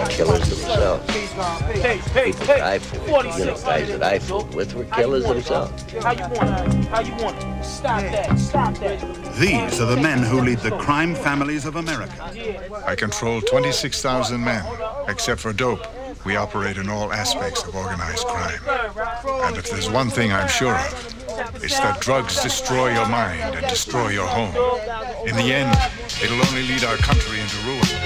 killers themselves. People I fooled, guys that I fooled with were killers themselves. How you want it? Stop that. These are the men who lead the crime families of America. I control 26,000 men, except for dope. We operate in all aspects of organized crime. And if there's one thing I'm sure of, it's that drugs destroy your mind and destroy your home. In the end, it'll only lead our country into ruin.